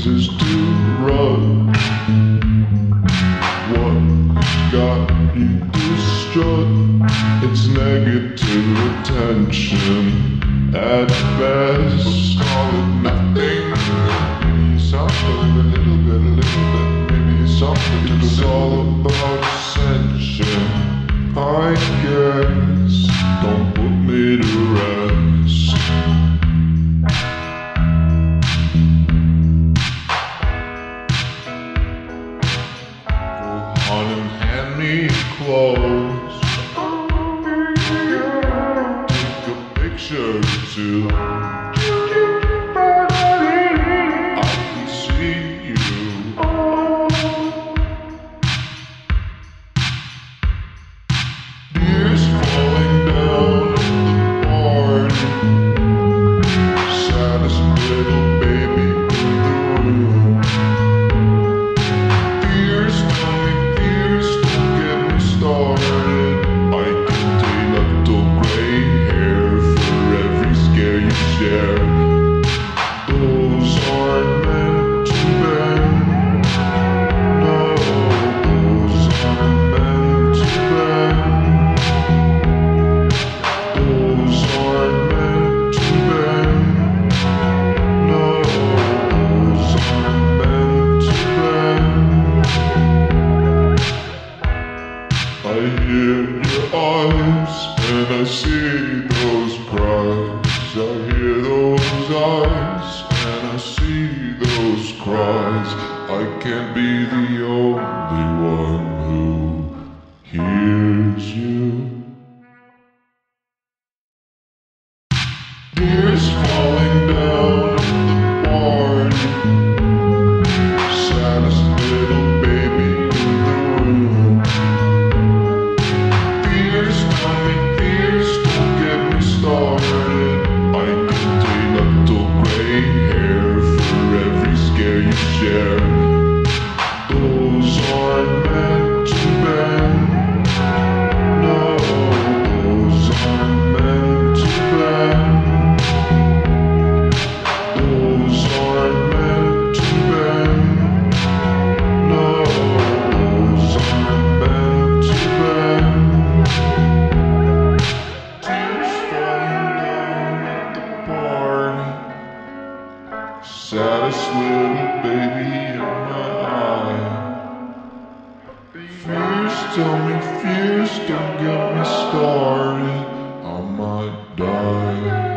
is too rough. What got you distraught? It's negative attention at best. Call it nothing. Maybe something, a little bit, maybe something. It's all about ascension, I guess. Don't put me to rest. Go on and hand me clothes. Take a picture too. I can see you. Tears falling down at the party. Saddest little baby in the room. Fears, tell me fears, don't get me started. I can take little gray hair for every scare you share. Those aren't meant to bend. No, those aren't meant to bend. Those aren't meant to bend. No, those aren't meant to bend. I hear your eyes and I see those cries. I hear those eyes and I see those cries. I can't be the only one who hears you. Tears falling down at the party. Saddest little baby in the room. Fears, tell me fears, don't get me started. I can take little gray hair for every scare you share. Those aren't meant to bend. No, those aren't meant to bend. Those aren't meant to bend. No, those aren't meant to bend. Tears falling down at the party. Saddest little baby in my eye. Fears, tell me fears, don't get me started. I might die.